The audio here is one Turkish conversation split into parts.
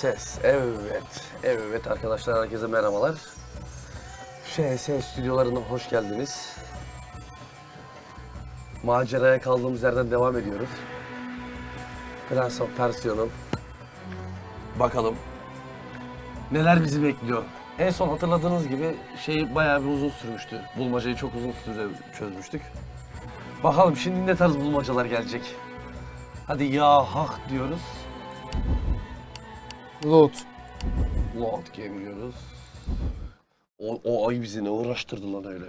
Ses. Evet arkadaşlar, herkese merhabalar. ŞS stüdyolarına hoş geldiniz. Maceraya kaldığımız yerden devam ediyoruz. Prince of Persia'nın. Bakalım neler bizi bekliyor. En son hatırladığınız gibi bayağı bir uzun sürmüştü. Bulmacayı çok uzun süre çözmüştük. Bakalım şimdi ne tarz bulmacalar gelecek. Hadi ya hak diyoruz. Loot. Load geliyoruz. O ay bizi ne uğraştırdı lan öyle.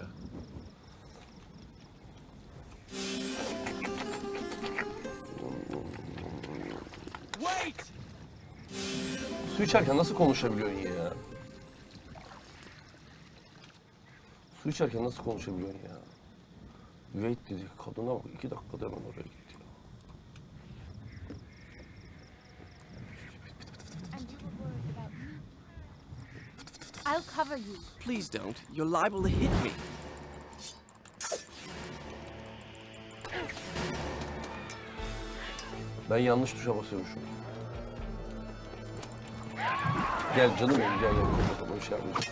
Wait! Su içerken nasıl konuşabiliyorsun ya? Su içerken nasıl konuşabiliyorsun ya? Wait dedi. Kadına bak 2 dakikada hemen oraya gitti. I'll cover you. Please don't. You're liable to hit me. Ben yanlış tuşa basıyormuşum. Gel canım benim, gel. O iş yapmayacağız.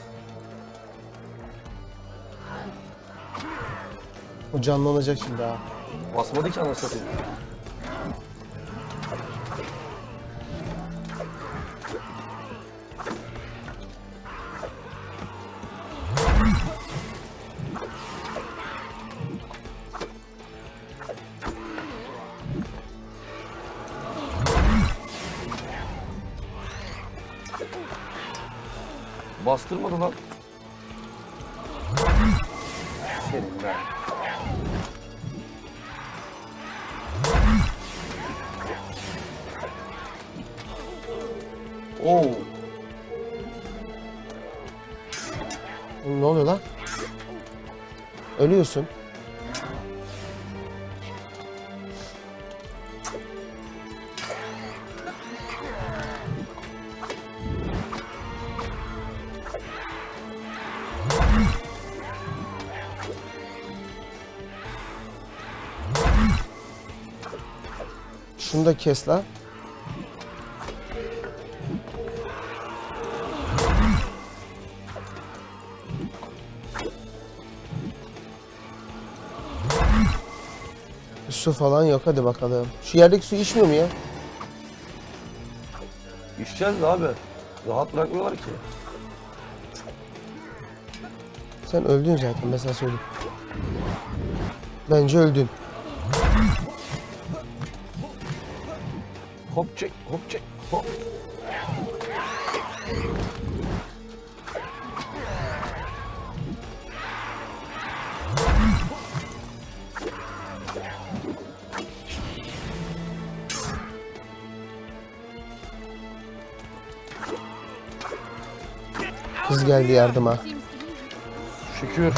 O canlanacak şimdi ha. Basmadı ki anasını satayım. Bastırmadı lan. Senin ben. Oo. Ne oluyor lan? Ölüyorsun. Şunu da kes lan. Su falan yok, hadi bakalım. Şu yerdeki su içmiyor mu ya? İçeceğiz de abi. Rahat bırakmıyorlar ki. Sen öldün zaten, ben sana söyleyeyim. Bence öldün. Hop çek, hop çek, hop. Kız geldi yardıma. Seems to be. Şükür.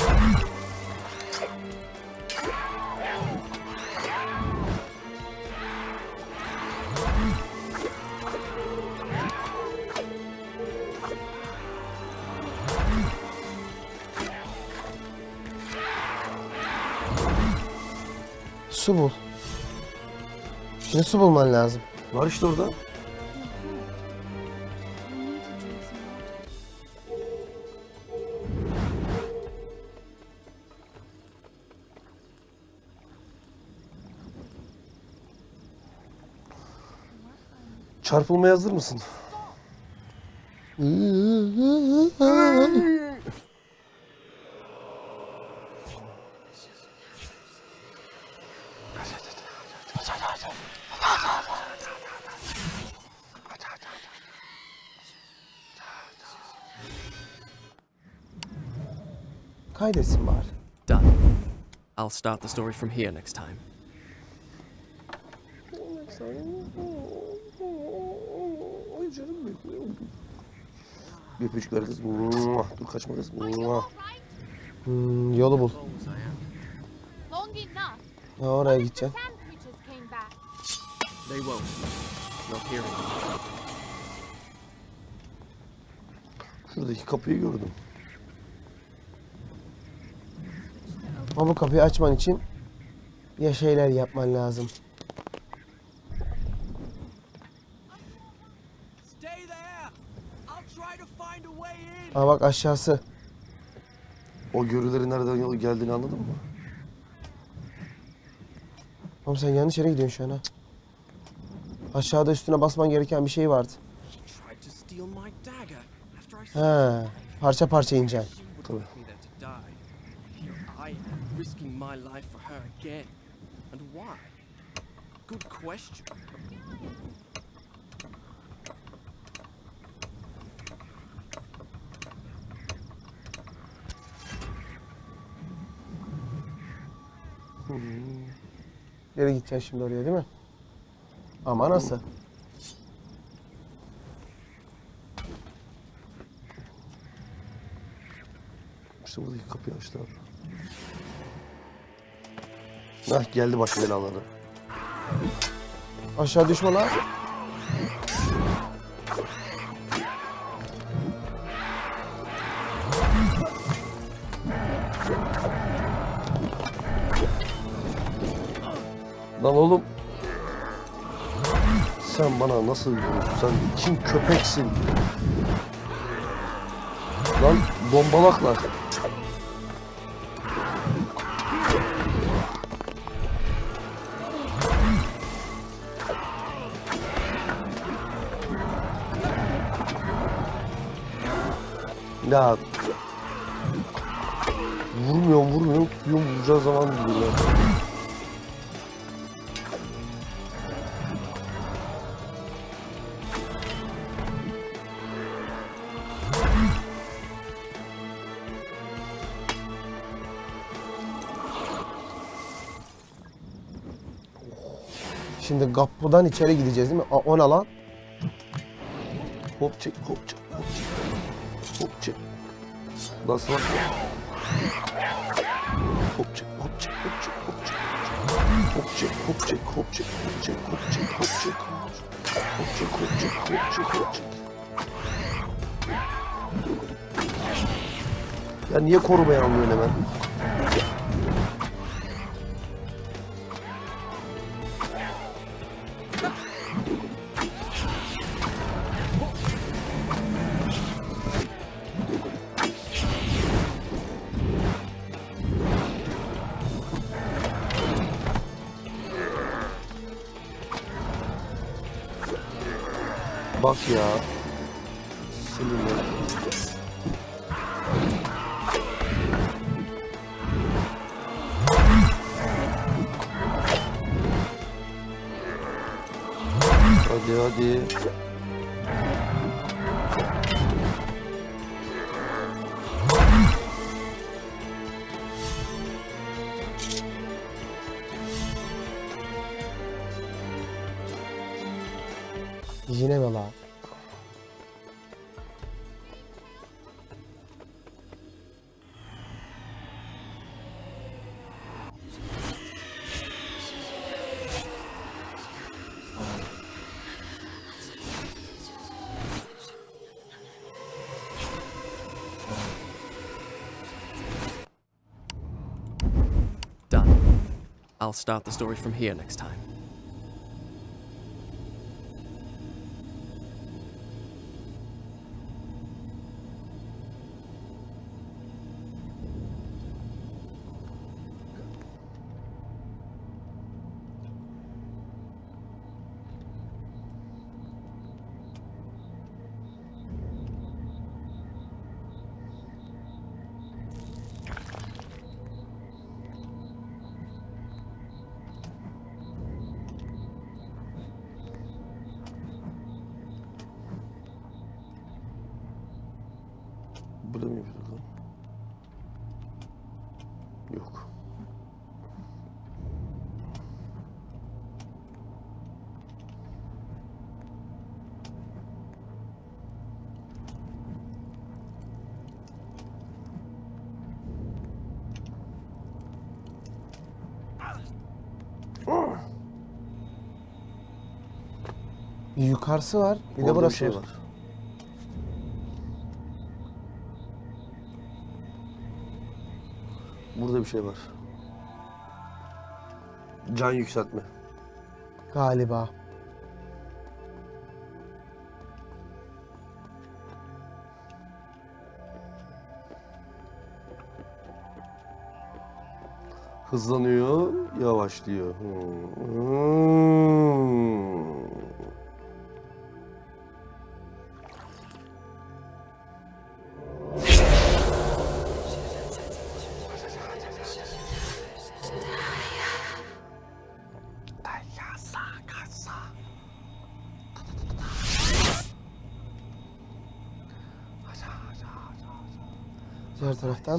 Su bul. Şimdi su bulman lazım. Var işte orada. I need to drink some water. Çarpılmaya hazır mısın? Kaydetsin bari. Done. I'll start the story from here next time. Ay canım benim. Bir öpücükler kız. Dur kaçma kız. Yolu bul. Long enough. Ha, oraya gideceksin. Sand creatures came back. They won't. Not here anymore. Şuradaki kapıyı gördüm. Ama bu kapıyı açman için ya şeyler yapman lazım. Stay there! Aa bak aşağısı. O görülerin nereden geldiğini anladın mı? Oğlum sen yanlış yere gidiyorsun şu an ha. Aşağıda üstüne basman gereken bir şey vardı. Tried to steal my dagger after I He, parça parça ineceksin. would put me there to die. Here I am risking my life for her again. And why? Good question. Nereye gideceksin şimdi oraya değil mi? Ama nasıl? İşte buradaki kapıyı açtı abi. Hah geldi baş belaları. Aşağı düşme lan. Lan oğlum. Sen bana nasıl vuruyorsun? Sen kim köpeksin? Lan bombalaklar. Ya vurmuyorum tutuyorum vuracağı zaman buluyor. Şimdi kapıdan içeri gideceğiz değil mi? Aa, o ne lan? Hop çek hop çek hop çek. Hop çek. Nasıl lan? Hop çek hop çek hop çek hop çek. Hop çek hop çek hop çek hop çek hop çek hop çek. Hop çek hop çek hop çek hop çek. Ya niye korumaya almıyorsun hemen? Bak ya. Seninle. Hadi. Yine mi lan? Done. I'll start the story from here next time. Burada mı yapıyoruz lan? Yok. Yukarısı var. Bir de Orada burası bir şey var. var. Burada bir şey var. Can yükseltme. Galiba. Hızlanıyor, yavaşlıyor. Diğer taraftan.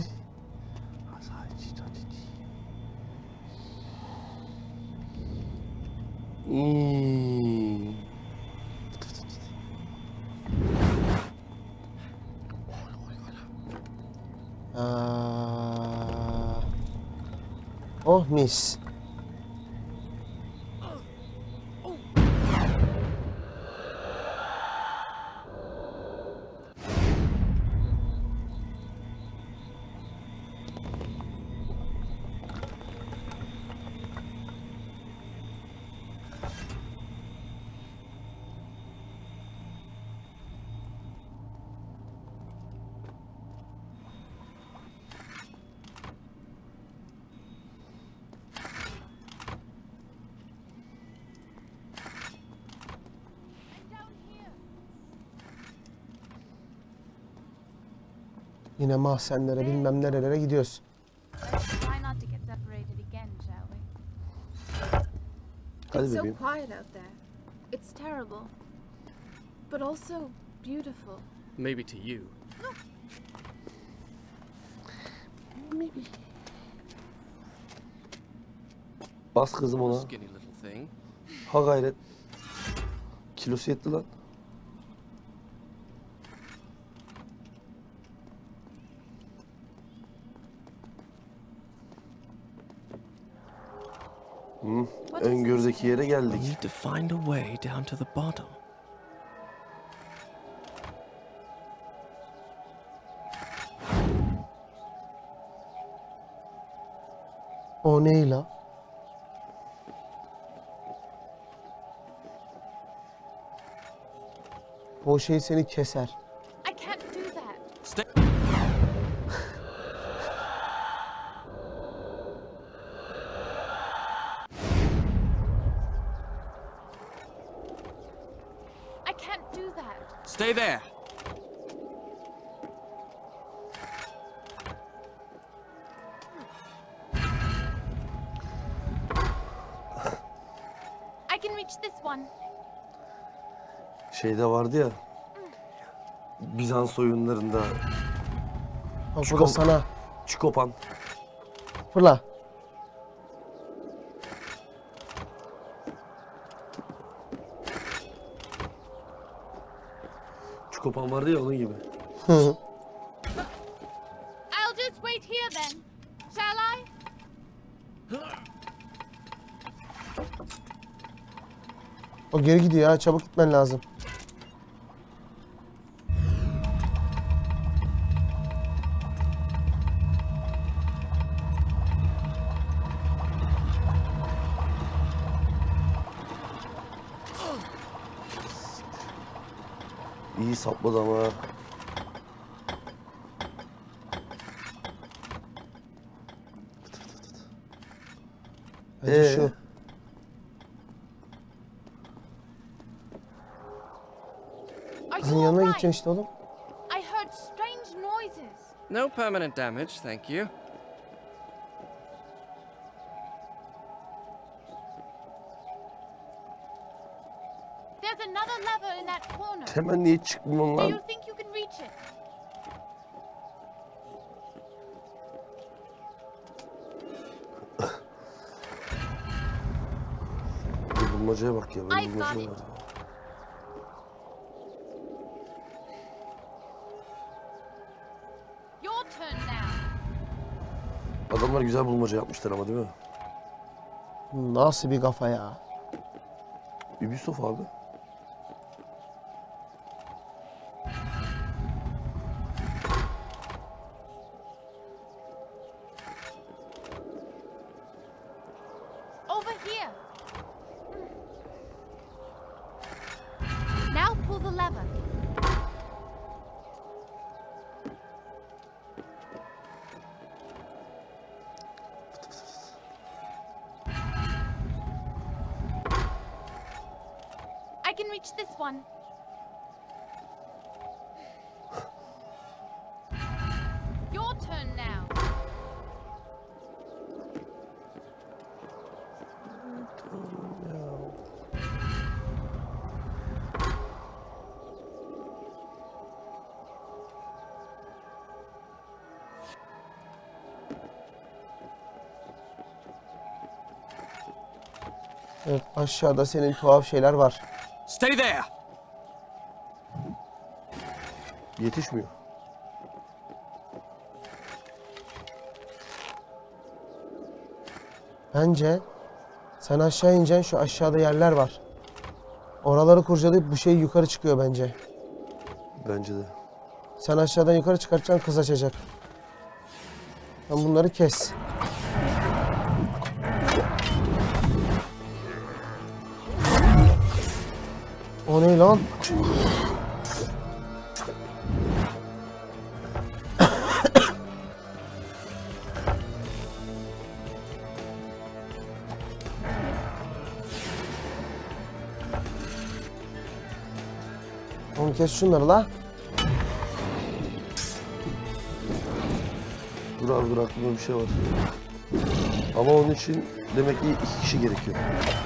Oh mis. Yine mahzenlere bilmem nerelere gidiyoruz. Let's try not to get separated again, shall we? Hadi It's so bebeğim. quiet out there. It's terrible. But also beautiful. Maybe to you. Bas kızım ona. Skinny little thing. Ha gayret. Kilosu yetti lan. Öngördeki yere I geldik. need to find a way down to the bottom. O ne la? O şey seni keser. I can't do that. Stay. I can't do that. Stay there. I can reach this one. Şeyde vardı ya. Bizans oyunlarında Bak bu da sana. Çikopan. Fırla. Çikopan vardı ya onun gibi. I'll just wait here then. Shall I? O geri gidiyor ha. Çabuk gitmen lazım. İyi sapladı ama. Bence şu. Are Kızın you yanına alright? gideceksin işte oğlum. I heard strange noises. No permanent damage, thank you. There's another lever in that corner. Hemen niye çıkmıyorsun Do lan? you think you can reach it? Bir bulmacaya bak ya. I've Böyle got bulmaca it. var. Your turn now. Adamlar güzel bulmaca yapmışlar ama değil mi? Nasıl bir kafa ya? Ubisoft abi. Over here. Now pull the lever. Watch this one. Your turn now. Evet, aşağıda senin tuhaf şeyler var. Stay there! Yetişmiyor. Bence sen aşağı ineceksin, şu aşağıda yerler var. Oraları kurcalayıp bu şey yukarı çıkıyor bence. Bence de. Sen aşağıdan yukarı çıkartacaksın, kız açacak. Sen bunları kes. O ne lan? Oğlum kes şunları la. Dur abi dur, aklımda bir şey var. Ama onun için demek ki 2 kişi gerekiyor.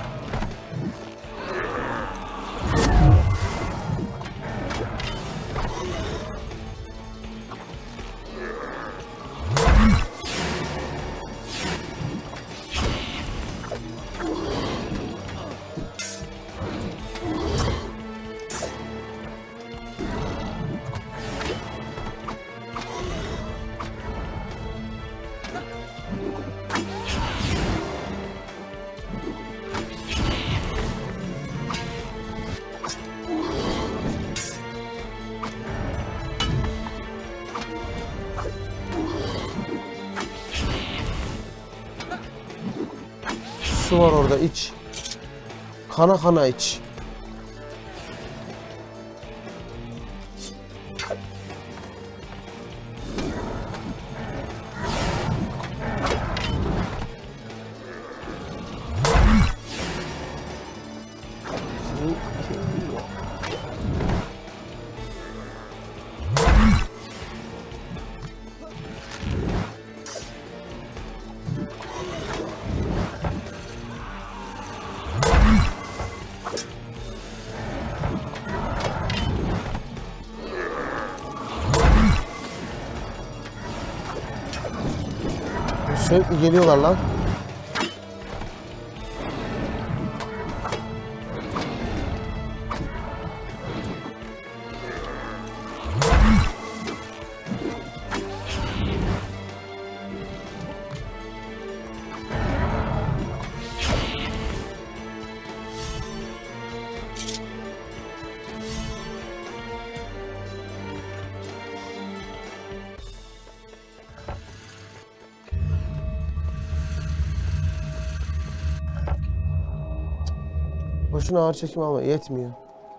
Su var orada, iç. Kana kana iç. Sürekli geliyorlar lan. Boşuna ağır çekim ama yetmiyor.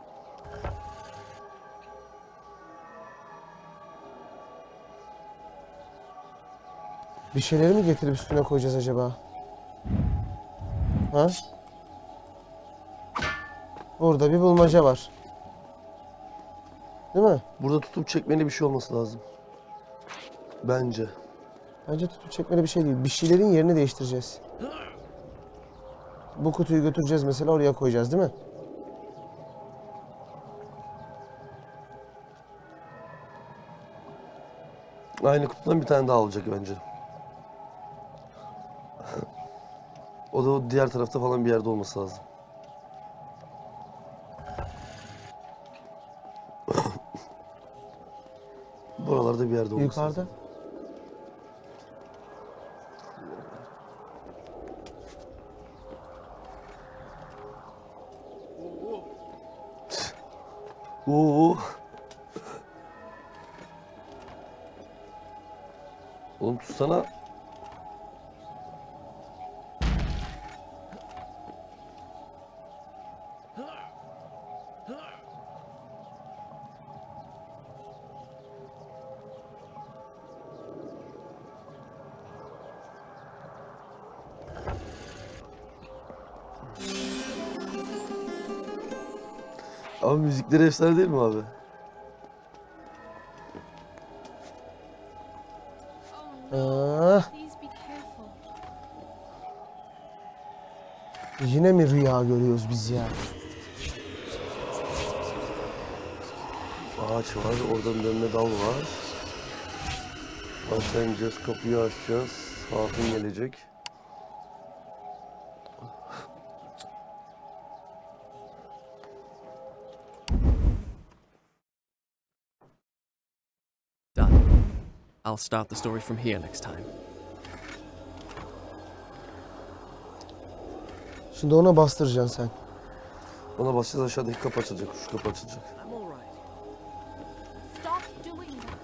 Bir şeyleri mi getirip üstüne koyacağız acaba? Ha? Burada bir bulmaca var. Değil mi? Burada tutup çekmeli bir şey olması lazım. Bence. Bence tutup çekmeli bir şey değil. Bir şeylerin yerini değiştireceğiz. Bu kutuyu götüreceğiz mesela, oraya koyacağız değil mi? Aynı kutudan bir tane daha alacak bence. O da o diğer tarafta falan bir yerde olması lazım. Buralarda bir yerde olması lazım. Yukarıda. Oo. Oğlum tutsana. Ama müzikleri efsane değil mi abi? Oh no. Ah, Please be careful. yine mi rüya görüyoruz biz ya? Ağaç var, oradan dönme dal var. Aşağı ineceğiz, kapıyı açacağız. Hatun gelecek. Done. I'll start the story from here next time. Şimdi ona bastıracaksın sen. Ona basacağız, aşağıdaki kapı açılacak, şu kapı açılacak. I'm all right. Stop doing that.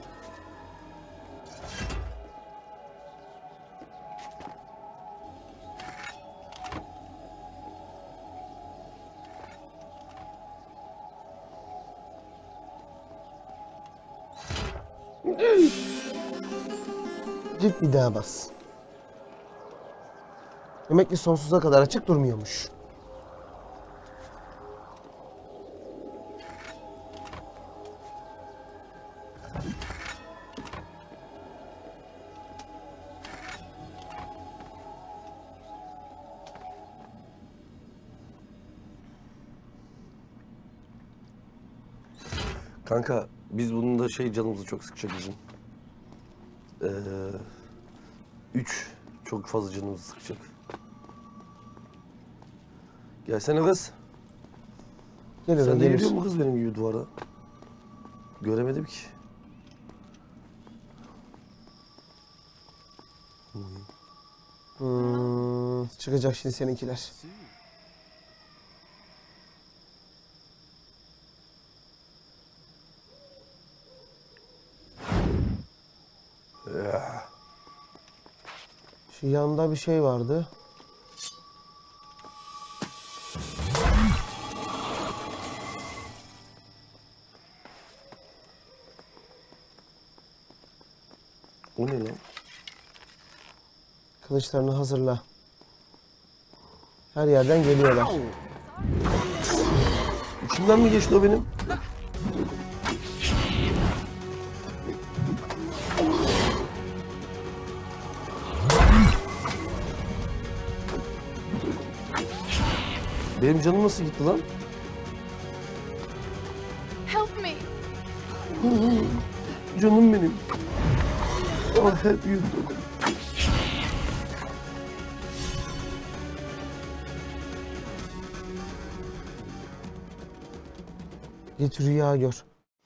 Git bir daha bas. Demek ki sonsuza kadar açık durmuyormuş. Kanka biz bunun da canımızı çok sıkacak bizim. 3 çok fazla canımızı sıkacak. Gelsene kız. Gelir Sen o de gelir. yürüyor mu kız benim gibi duvara? Göremedim ki. Çıkacak şimdi seninkiler. Ya. Şu yanda bir şey vardı. O ne lan? Kılıçlarını hazırla. Her yerden geliyorlar. İçimden mi geçti o benim? Benim canım nasıl gitti lan? Help me. Canım benim. Oh, help you. Git rüya gör.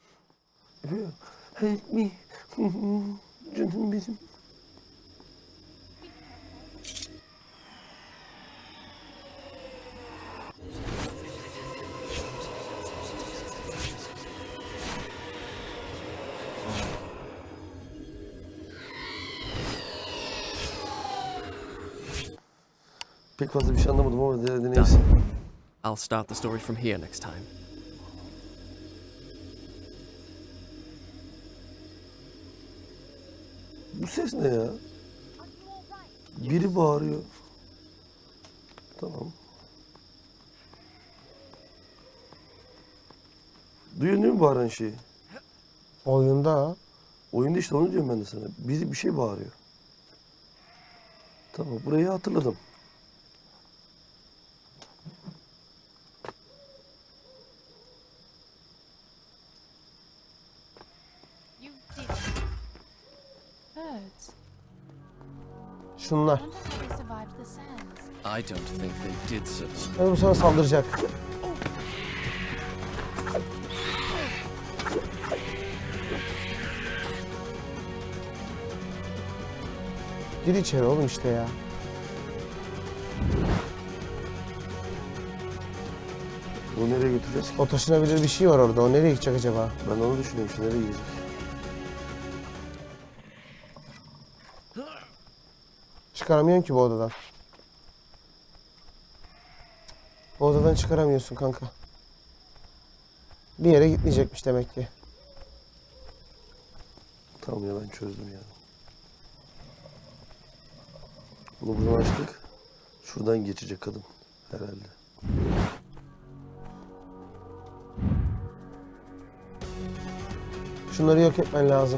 Help me. Canım benim. Pek fazla bir şey anlamadım ama deneyimsin. Done. I'll start the story from here next time. Bu ses ne ya? Biri bağırıyor. Tamam. Duyuyor değil mi bağıran şeyi? Oyunda Oyunda işte onu diyorum ben de sana. Biri bir şey bağırıyor. Tamam, burayı hatırladım. You did it. Birds. şunlar. I wonder how they survived the sands. I don't think they did so. Hadi bu sana saldıracak. Gir içeri oğlum işte ya. Bunu nereye götüreceğiz ki? O taşınabilir bir şey var orada. O nereye gidecek acaba? Ben onu düşünüyorum şimdi, nereye gidecek? Çıkaramıyorsun ki bu odadan. Bu odadan çıkaramıyorsun kanka. Bir yere gitmeyecekmiş demek ki. Tamam ya, ben çözdüm yani. Bunu buradan açtık. Şuradan geçecek kadın herhalde. Şunları yok etmen lazım.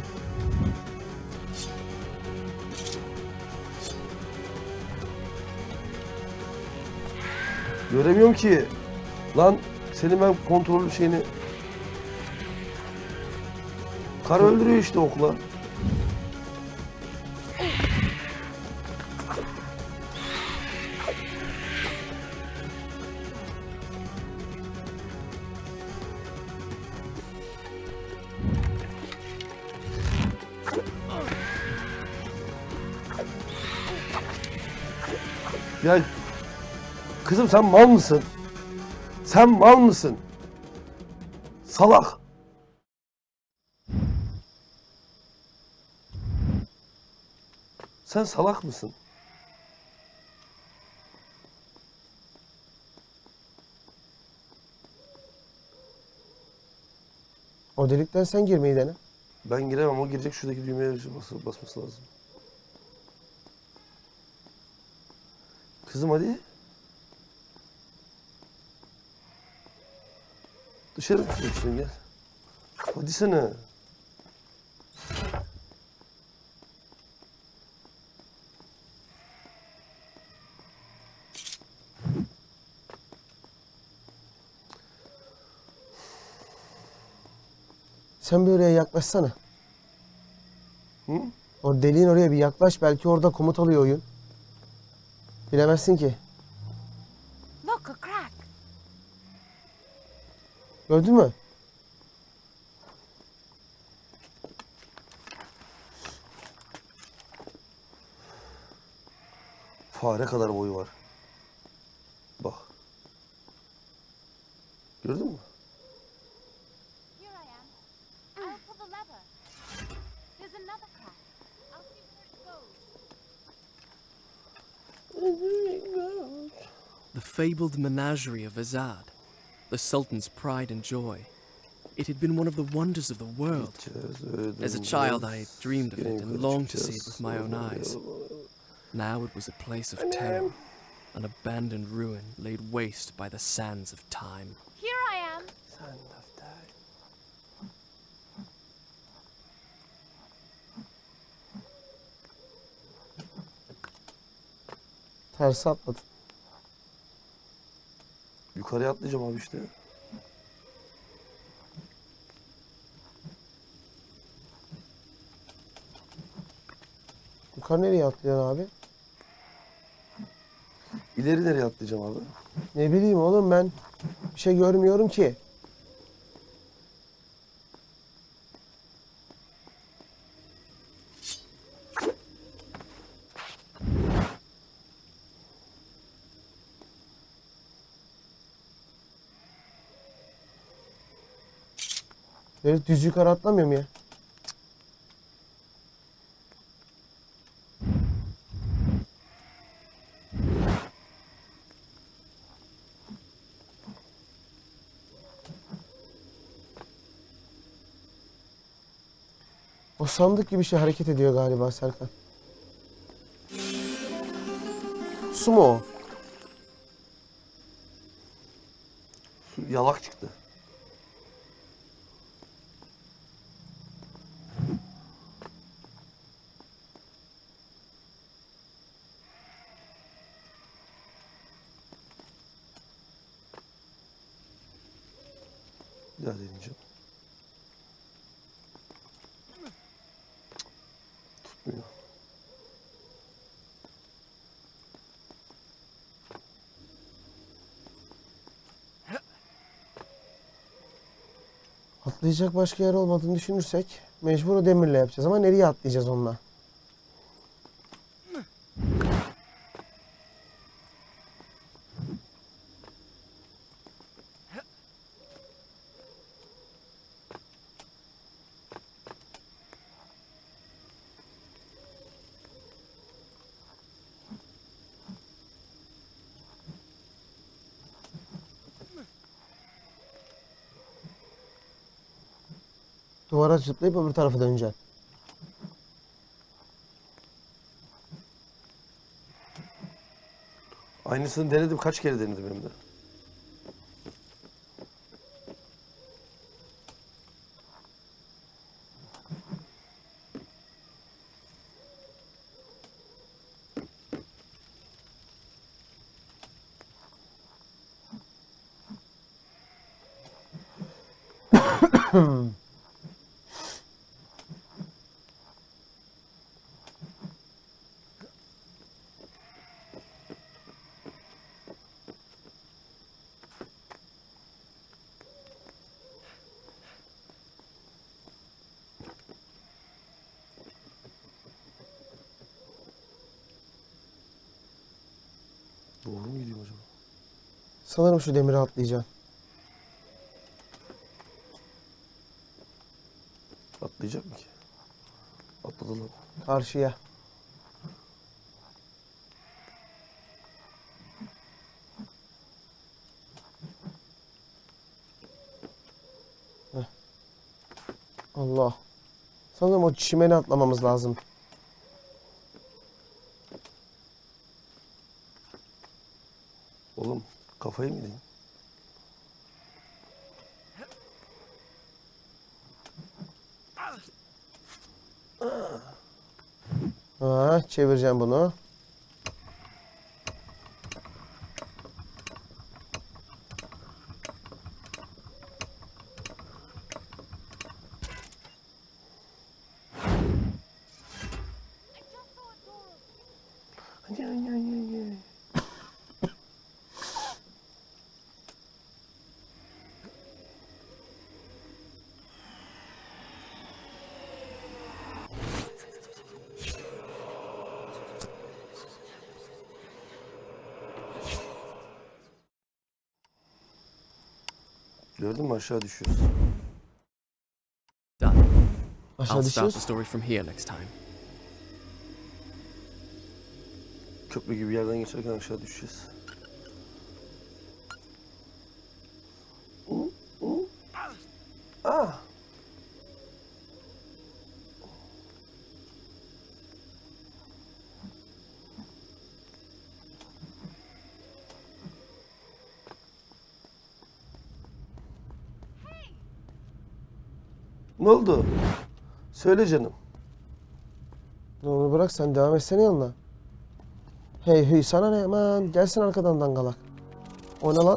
Göremiyorum ki. Lan senin ben kontrol şeyini... Kar öldürüyor işte okla. Ya kızım sen mal mısın? Sen mal mısın? Salak. Sen salak mısın? O delikten sen girmeyi dene. Ben giremem. O girecek, şuradaki düğmeye basması lazım. Kızım hadi. Dışarı çıkıyorsun, gel. Hadi sana. Sen bir oraya yaklaşsana. Hı? O deliğin oraya bir yaklaş. Belki orada komut alıyor oyun. Bilemezsin ki. Look, a crack. Gördün mü? Fare kadar boyu var. Bak. Gördün mü? Here I am. I'll pull the lever. There's another crack. I'll see where it goes. The fabled menagerie of Azad, the Sultan's pride and joy. It had been one of the wonders of the world. As a child, I dreamed of it and longed to see it with my own eyes. Now it was a place of terror, an abandoned ruin laid waste by the sands of time. Here I am. Tersi atladın. Yukarıya atlayacağım abi işte. Yukarı nereye atlıyorsun abi? İleri nereye atlayacağım abi? Ne bileyim oğlum, ben bir şey görmüyorum ki. Herif düz yukarı atlamıyor mu ya? O sandık gibi şey hareket ediyor galiba Serkan. Su mu o? Yalak çıktı. Bir daha deneyeceğim. Tutmuyor. Atlayacak başka yer olmadığını düşünürsek mecbur o demirle yapacağız ama nereye atlayacağız onunla? Duvara zıplayıp öbür tarafa döneceksin. Aynısını denedim. Kaç kere denedim hem de. Doğru mu gidiyorum acaba? Sanırım şu demiri atlayacağım. Atlayacak mı ki? Atladı lan. Karşıya. Heh. Allah. Sanırım o çimeni atlamamız lazım. Oğlum kafayı mı yedin? Ha, çevireceğim bunu. Gördün mü aşağı düşüyoruz. Done. Aşağı I'll start düşüyoruz. the story from here next time. Köprü gibi yerden geçerken aşağı düşeceğiz. Ah! Ne oldu? Söyle canım. Ne onu bırak, sen devam etsene yanına. Hey hey, sana ne aman, gelsin arkadan dangalak. O ne lan?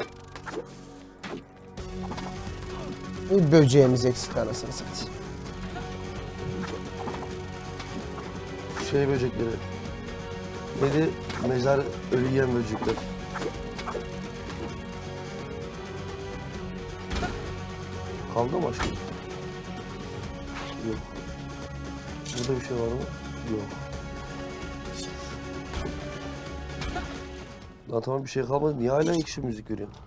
Bir böceğimiz eksik, anasını satayım. Şey böcekleri. Neydi? Mezar ölü yiyen böcekler. Kaldı mı aşkım? Yok. Burada bir şey var mı? Yok. Daha tamam bir şey kalmadı. Niye hala ekşi müzik veriyorsun?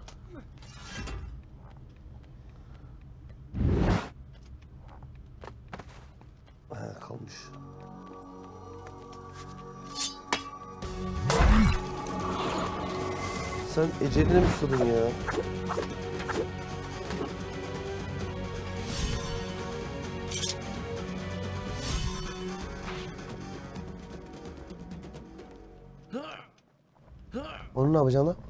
He, kalmış. Sen eceline mi susadın ya? Onu ne yapacaksın lan?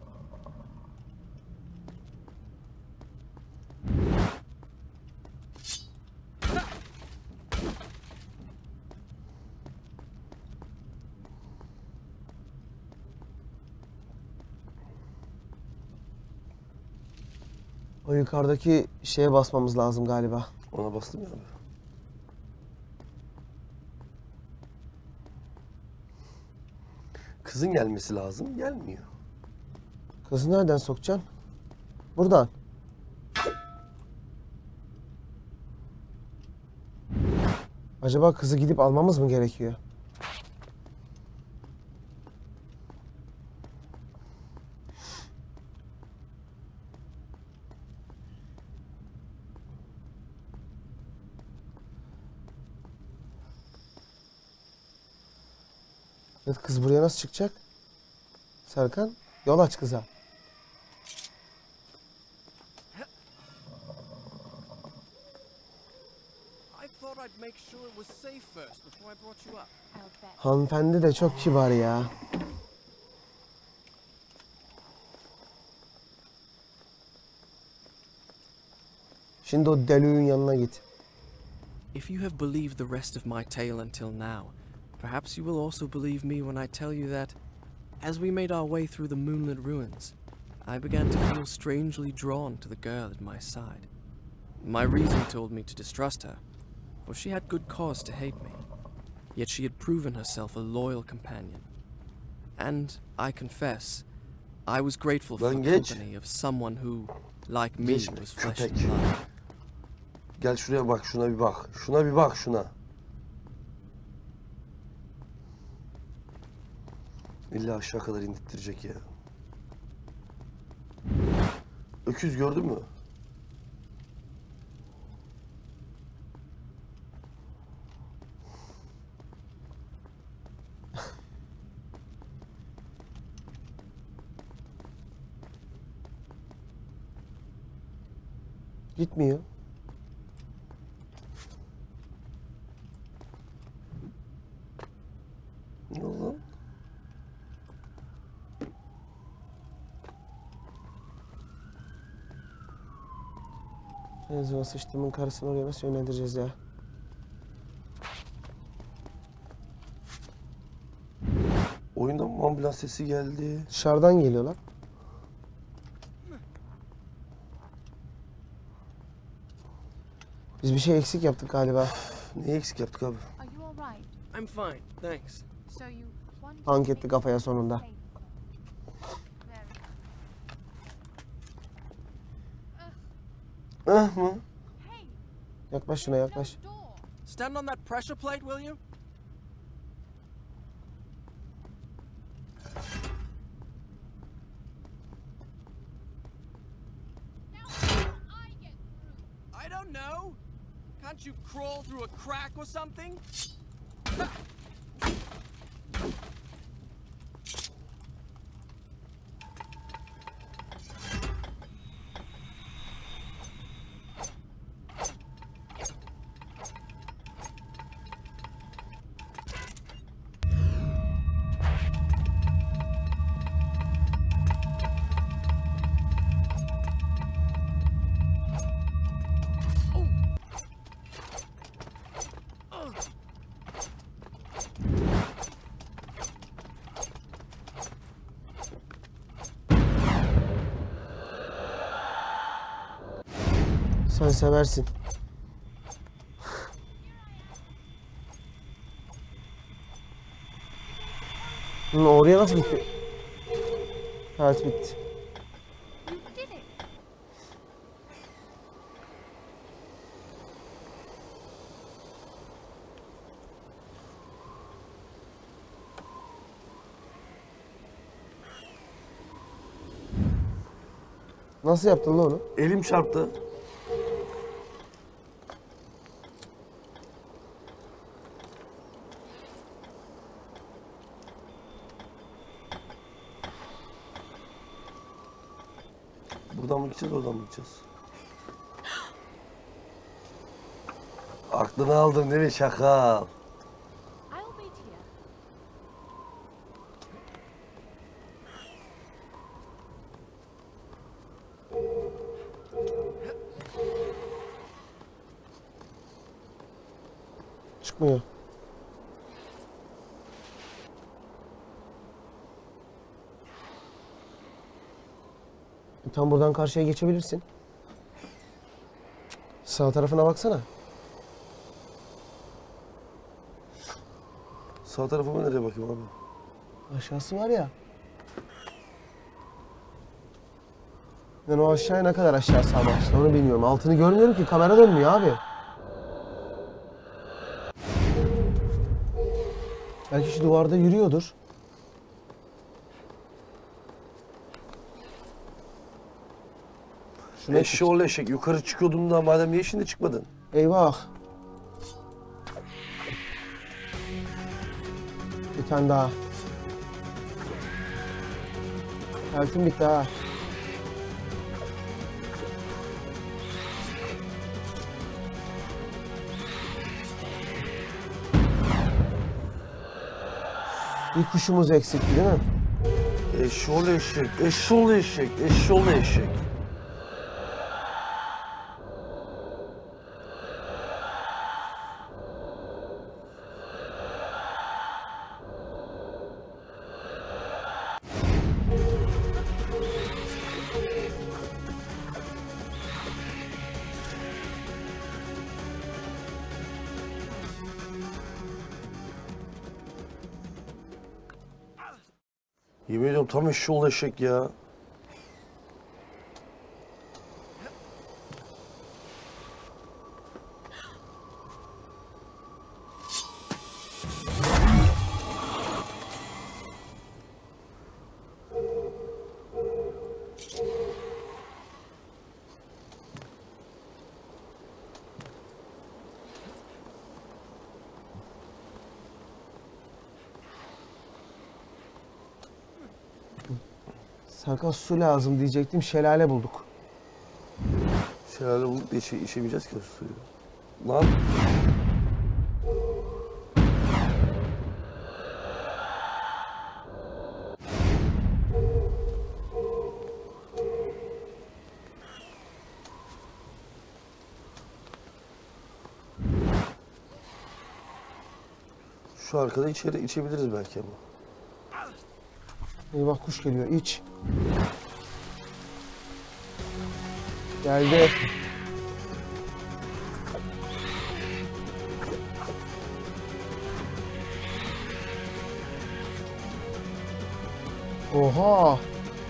O yukarıdaki şeye basmamız lazım galiba. Ona bastım ya abi. Kızın gelmesi lazım. Gelmiyor. Kızı nereden sokacaksın? Buradan. Acaba kızı gidip almamız mı gerekiyor? Evet, kız buraya nasıl çıkacak? Serkan, yol aç kıza. I thought I'd make sure it was safe first before I brought you up. I'll bet. Hanımefendi de çok kibar ya. Şimdi o delüğün yanına git. If you have believed the rest of my tale until now, perhaps you will also believe me when I tell you that, as we made our way through the moonlit ruins, I began to feel strangely drawn to the girl at my side. My reason told me to distrust her, for she had good cause to hate me. Yet she had proven herself a loyal companion. And, I confess, I was grateful for Lan the geç. company of someone who, like me, Geçme, was flesh köpek. and blood. Gel şuraya bak, şuna bir bak. Şuna bir bak, şuna. İlla aşağı kadar indirttirecek ya. Öküz gördün mü? Gitmiyor. Ne oldu? En zaman sıçtığımın karısını oraya nasıl yönlendireceğiz ya? Oyundan mı ambulans sesi geldi? Dışarıdan geliyorlar. Biz bir şey eksik yaptık galiba. Neyi eksik yaptık abi? Are you alright? I'm fine, thanks. So you wanted Tank to etti make kafaya yourself sonunda. safe. Very Ah mı? Hey, Yaklaş şuna yaklaş. closed door. Stand on that pressure plate, will you? Now how do I get through? I don't know. Can't you crawl through a crack or something? Sen seversin. Oraya nasıl gitti? Evet bitti. You did it. Nasıl yaptın lan onu? Elim çarptı. Buradan mı gideceğiz, oradan mı gideceğiz? Aklını aldın değil mi şakal? I'll wait here. Çıkmıyor. Tam buradan karşıya geçebilirsin. Sağ tarafına baksana. Sağ tarafıma nereye bakayım abi? Aşağısı var ya. Ben o aşağıya ne kadar aşağı sağma işte onu bilmiyorum. Altını görmüyorum ki kamera dönmüyor abi. Belki şu duvarda yürüyordur. Şuna Eşşoğlu eşek. Yukarı çıkıyordun da madem niye şimdi çıkmadın? Eyvah. Bir tane daha. Health'im bitti ha. Bir kuşumuz eksikti değil mi? Eşşoğlu eşek. Eşşoğlu eşek. Eşşoğlu eşek. Yemin ediyorum tam eşşoğlu eşek ya. Serkan su lazım diyecektim. Şelale bulduk. Şelale bulduk da içemeyeceğiz ki o suyu. Lan. Şu arkada içeri içebiliriz belki ama. Eyvah kuş geliyor. İç. Geldi. Oha.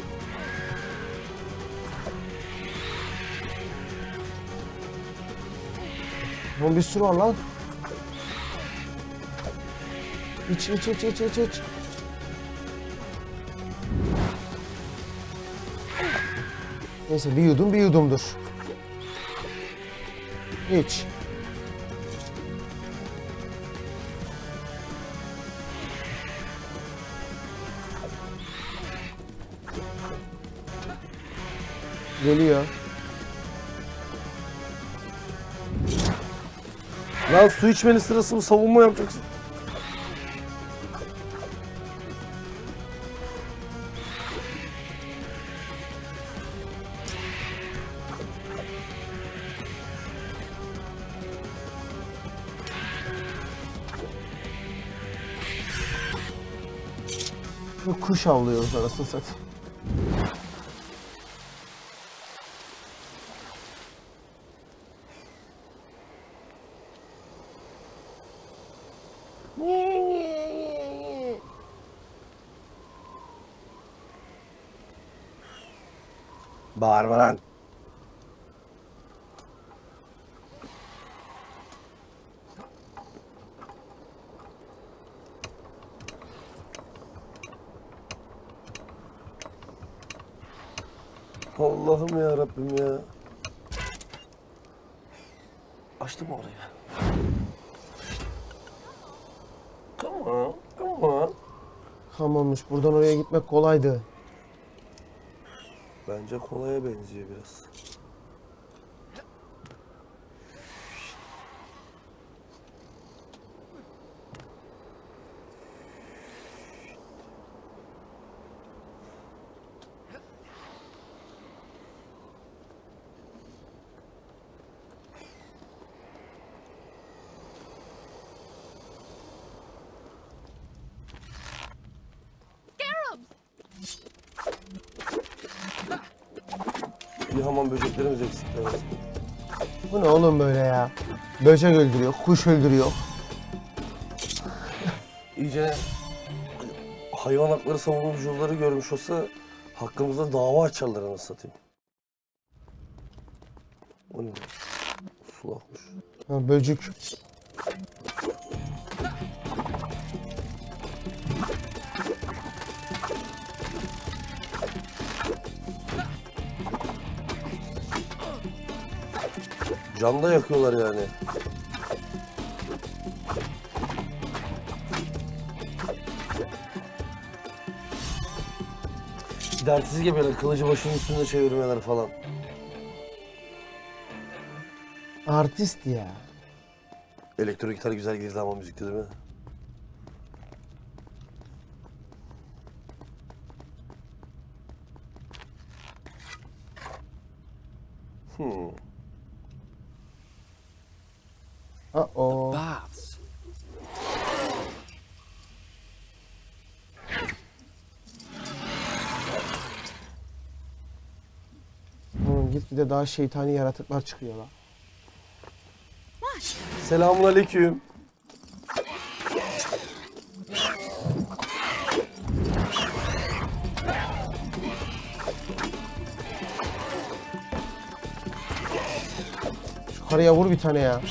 Bunun bir sürü var lan. İç. Neyse bir yudumdur. İç. Geliyor. Lan su içmenin sırası mı? Savunma yapacaksın. Kuş avlıyoruz arasını satayım. Bağırma lan. Allah'ım ya Rabbim ya. Açtım orayı. Come on. Hamammış. Buradan oraya gitmek kolaydı. Bence kolaya benziyor biraz. Bir hamam böceklerimiz eksik. Evet. Bu ne oğlum böyle ya? Böcek öldürüyor, kuş öldürüyor. İyice hayvan hakları savunucuları görmüş olsa hakkımızda dava açarlar anasını satayım. O ne? Sulakmış. Ha, böcek. Canda yakıyorlar yani. Dertsiz gibi böyle kılıcı başının üstünde çevirmeler falan. Artist ya. Elektro gitar güzel girdi ama müzikte değil mi? Uh-oh. Baths. Gitgide daha şeytani yaratıklar çıkıyorlar. Selamünaleyküm. Karıya vur bir tane ya.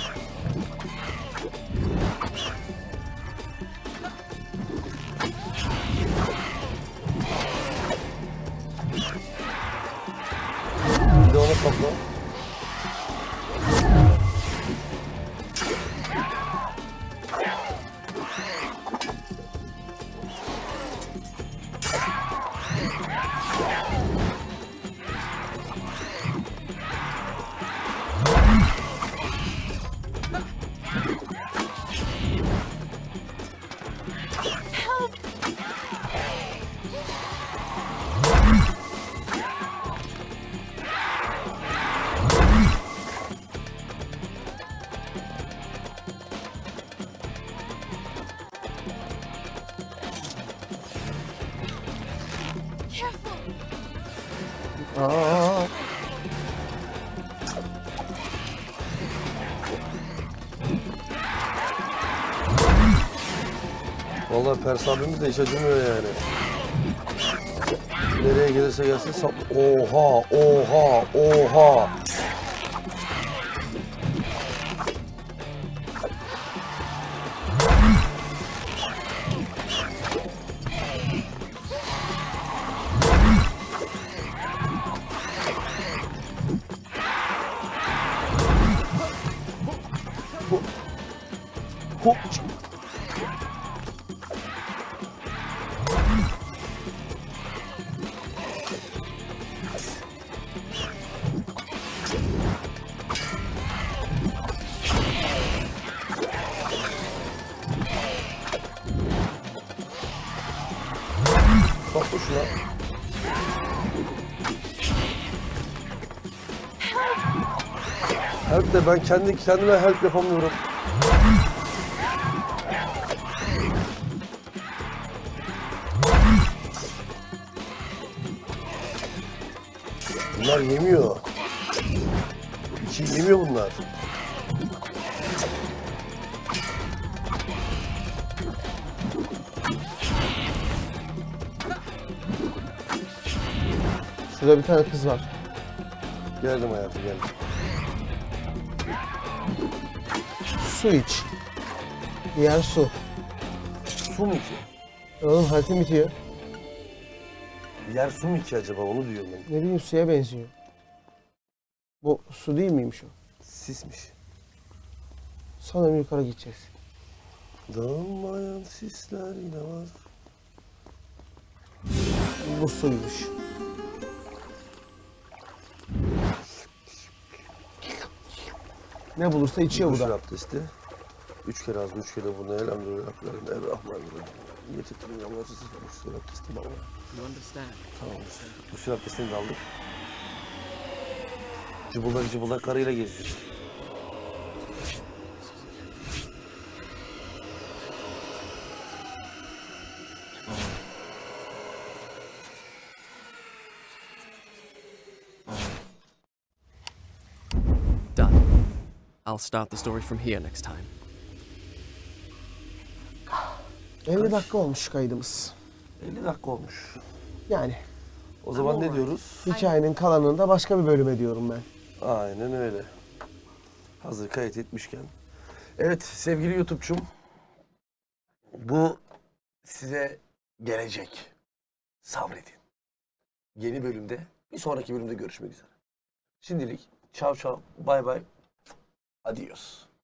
Bir de onu topla. Aa. Vallahi Pers abimiz de hiç acımıyor yani. Nereye gelirse gelsin sap... Oha! Oha! Oha! Hop! Bak bu şuna. Help de ben kendime help yapamıyorum. Bunlar yemiyor. İçi yemiyor bunlar. Şurada bir tane kız var. Geldim hayatım geldim. Su iç. Diğer su. Su mu ki? Oğlum haritim bitiyor. Yer su mu ki acaba onu diyorum ben. Ne bileyim suya benziyor. Bu su değil miymiş o? Sismiş. Sanırım yukarı gideceğiz. Dağılmayan sisler yine var. Bu suymuş. Ne bulursa içiyor bu Gusül da. abdesti. 3 kere ağzını 3 kere bunu elhamdülillah. Errahmanirrahim. Yetettirin yalvarıcısı gusül abdesti bana. You understand? Tamam. Gusül abdestini de aldık. Cıbıldak cıbıldak karıyla geziyor. Done. I'll start the story from here next time. 50 dakika olmuş kaydımız. 50 dakika olmuş. Yani O zaman ne diyoruz? hikayenin kalanını da başka bir bölüme diyorum ben. Aynen öyle. Hazır kayıt etmişken. Evet sevgili YouTube'cum. Bu size gelecek. Sabredin. Yeni bölümde, bir sonraki bölümde görüşmek üzere. Şimdilik çav çav, bay bay, adios.